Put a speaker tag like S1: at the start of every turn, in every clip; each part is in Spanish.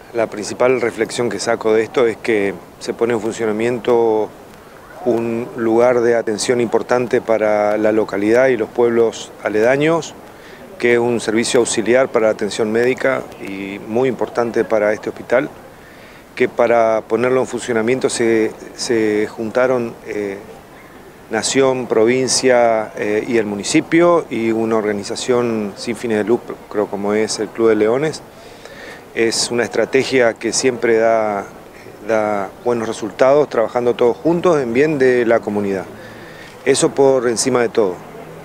S1: La principal reflexión que saco de esto es que se pone en funcionamiento un lugar de atención importante para la localidad y los pueblos aledaños, que es un servicio auxiliar para la atención médica y muy importante para este hospital, que para ponerlo en funcionamiento se juntaron Nación, provincia y el municipio y una organización sin fines de lucro, creo como es el Club de Leones. Es una estrategia que siempre da buenos resultados, trabajando todos juntos en bien de la comunidad. Eso por encima de todo.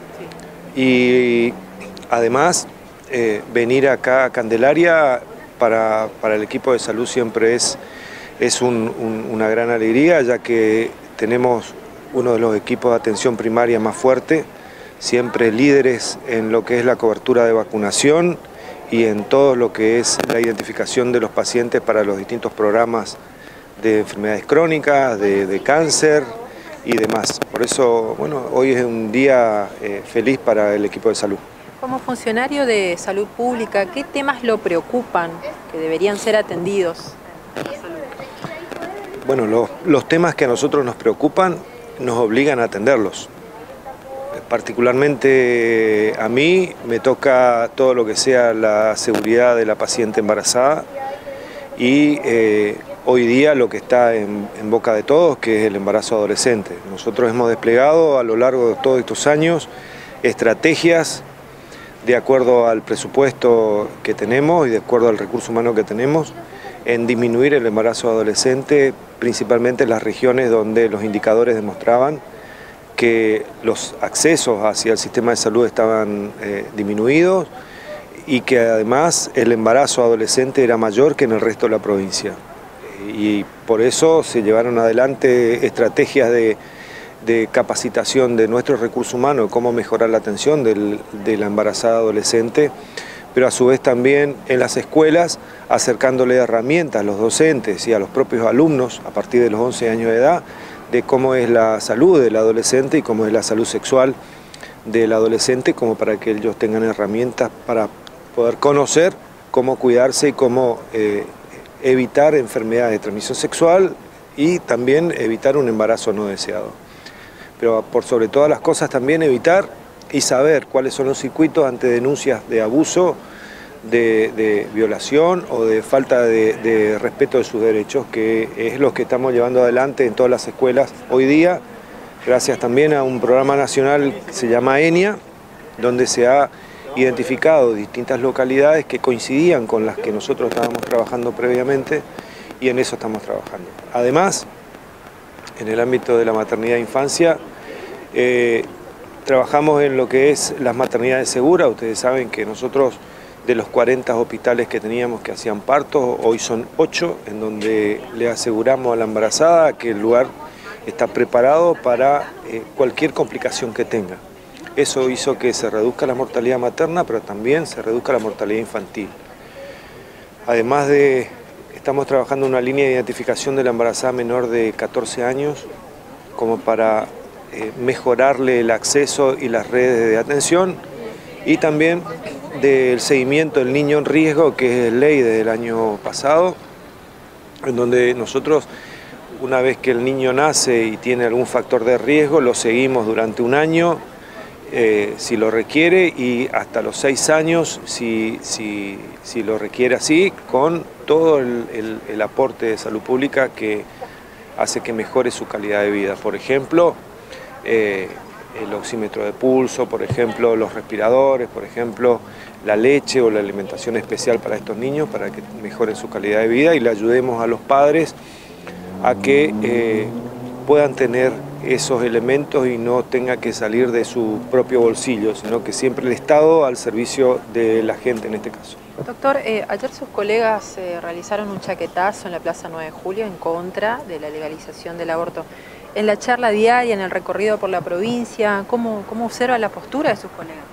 S1: Y además, venir acá a Candelaria para el equipo de salud siempre es una gran alegría, ya que tenemos uno de los equipos de atención primaria más fuerte, siempre líderes en lo que es la cobertura de vacunación y en todo lo que es la identificación de los pacientes para los distintos programas de enfermedades crónicas, de cáncer y demás. Por eso, bueno, hoy es un día feliz para el equipo de salud.
S2: Como funcionario de salud pública, ¿qué temas lo preocupan que deberían ser atendidos en la salud?
S1: Bueno, los temas que a nosotros nos preocupan nos obligan a atenderlos. Particularmente a mí me toca todo lo que sea la seguridad de la paciente embarazada y hoy día lo que está en boca de todos, que es el embarazo adolescente. Nosotros hemos desplegado a lo largo de todos estos años estrategias de acuerdo al presupuesto que tenemos y de acuerdo al recurso humano que tenemos en disminuir el embarazo adolescente, principalmente en las regiones donde los indicadores demostraban que los accesos hacia el sistema de salud estaban disminuidos y que además el embarazo adolescente era mayor que en el resto de la provincia. Y por eso se llevaron adelante estrategias de capacitación de nuestros recursos humanos, cómo mejorar la atención de la embarazada adolescente, pero a su vez también en las escuelas acercándole herramientas a los docentes y a los propios alumnos a partir de los 11 años de edad de cómo es la salud del adolescente y cómo es la salud sexual del adolescente, como para que ellos tengan herramientas para poder conocer cómo cuidarse y cómo evitar enfermedades de transmisión sexual y también evitar un embarazo no deseado. Pero por sobre todas las cosas también evitar y saber cuáles son los circuitos ante denuncias de abuso, de violación o de falta de respeto de sus derechos, que es lo que estamos llevando adelante en todas las escuelas hoy día, gracias también a un programa nacional que se llama ENIA, donde se ha identificado distintas localidades que coincidían con las que nosotros estábamos trabajando previamente y en eso estamos trabajando. Además, en el ámbito de la maternidad e infancia, trabajamos en lo que es las maternidades seguras. Ustedes saben que nosotros, de los 40 hospitales que teníamos que hacían partos, hoy son 8, en donde le aseguramos a la embarazada que el lugar está preparado para cualquier complicación que tenga. Eso hizo que se reduzca la mortalidad materna, pero también se reduzca la mortalidad infantil. Además estamos trabajando en una línea de identificación de la embarazada menor de 14 años, como para mejorarle el acceso y las redes de atención, y también del seguimiento del niño en riesgo, que es ley desde el año pasado, en donde nosotros, una vez que el niño nace y tiene algún factor de riesgo, lo seguimos durante un año, si lo requiere, y hasta los 6 años, si lo requiere así, con todo el aporte de salud pública que hace que mejore su calidad de vida. Por ejemplo, el oxímetro de pulso, por ejemplo, los respiradores, por ejemplo, la leche o la alimentación especial para estos niños, para que mejoren su calidad de vida y le ayudemos a los padres a que puedan tener esos elementos y no tenga que salir de su propio bolsillo, sino que siempre el Estado al servicio de la gente en este caso.
S2: Doctor, ayer sus colegas realizaron un chaquetazo en la Plaza 9 de Julio en contra de la legalización del aborto. En la charla diaria, en el recorrido por la provincia, ¿cómo observa la postura de sus colegas?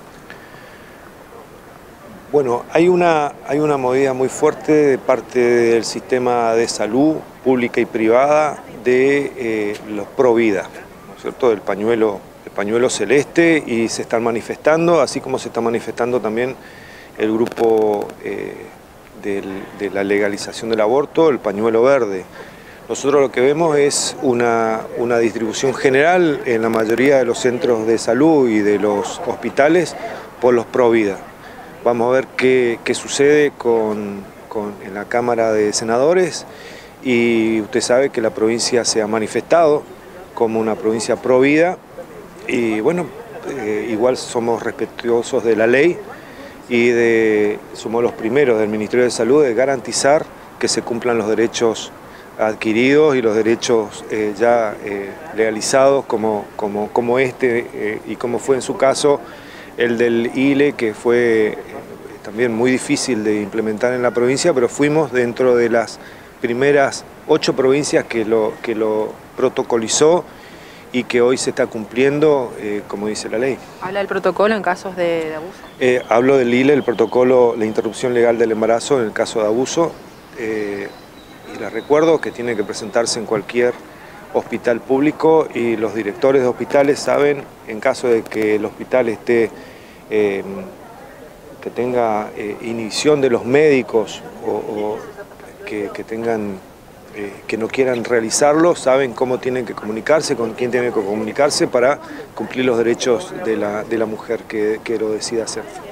S1: Bueno, hay una movida muy fuerte de parte del sistema de salud pública y privada de los pro vida, ¿no es cierto?, del pañuelo celeste, y se están manifestando, así como se está manifestando también el grupo de la legalización del aborto, el pañuelo verde. Nosotros lo que vemos es una distribución general en la mayoría de los centros de salud y de los hospitales por los pro vida. Vamos a ver qué sucede en la Cámara de Senadores, y usted sabe que la provincia se ha manifestado como una provincia pro vida, y bueno, igual somos respetuosos de la ley y somos los primeros del Ministerio de Salud de garantizar que se cumplan los derechos adquiridos y los derechos ya legalizados como y como fue en su caso el del ILE, que fue también muy difícil de implementar en la provincia, pero fuimos dentro de las primeras 8 provincias que lo protocolizó y que hoy se está cumpliendo como dice la ley.
S2: ¿Habla del protocolo en casos de abuso?
S1: Hablo del ILE, el protocolo, la interrupción legal del embarazo en el caso de abuso. Y les recuerdo que tiene que presentarse en cualquier hospital público, y los directores de hospitales saben, en caso de que el hospital esté, que tenga inhibición de los médicos o que tengan, que no quieran realizarlo, saben cómo tienen que comunicarse, con quién tienen que comunicarse para cumplir los derechos de la mujer que lo decida hacer.